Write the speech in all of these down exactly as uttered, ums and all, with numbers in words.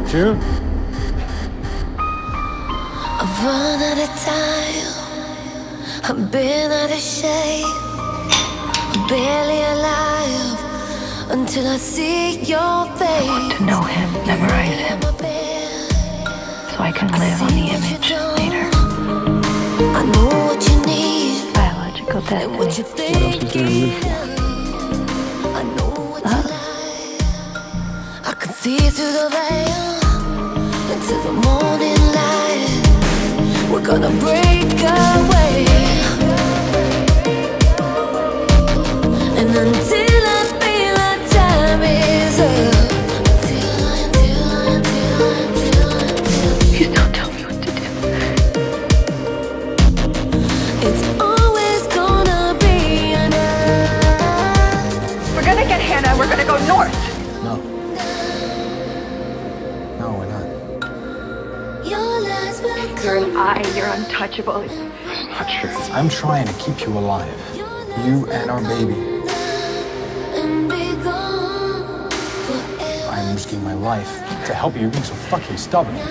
Shoot. I've run out of time, I've been out of shape, I'm barely alive until I see your face. I want to know him, memorize him, so I can live on the image later. I know what you need, Biological and what you destiny. think. What else is there to live for? I know what you Love. like. I can see through the veil into the morning light. We're gonna break away, and until I feel our time is up, until, until, until, until, until Please don't tell me what to do. it's always gonna be enough. We're gonna get Hannah, we're gonna go north. No. No, we're not. Your lies will You're an come. eye, you're untouchable. That's not true. I'm trying to keep you alive. You and our baby. And be gone forever. I'm risking my life to help you. You're being so fucking stubborn. We're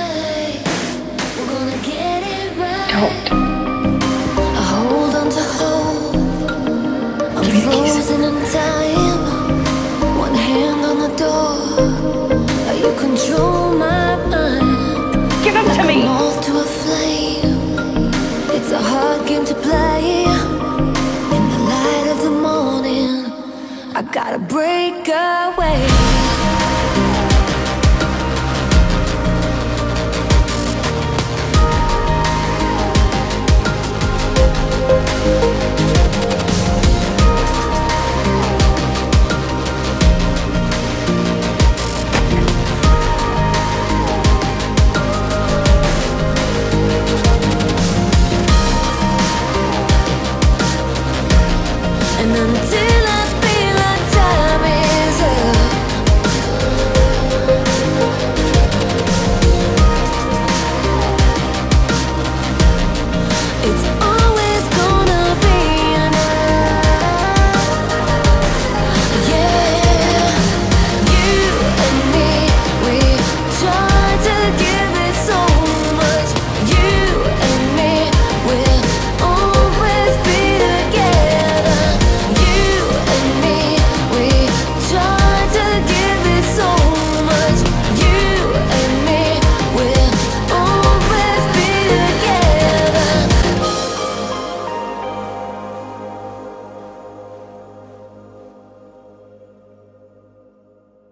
gonna get it right. Don't. I hold on to hope. I'm frozen in time. One hand on the door. You control my mind. Give him to me. Moth to a flame. It's a hard game to play. In the light of the morning, I gotta break away.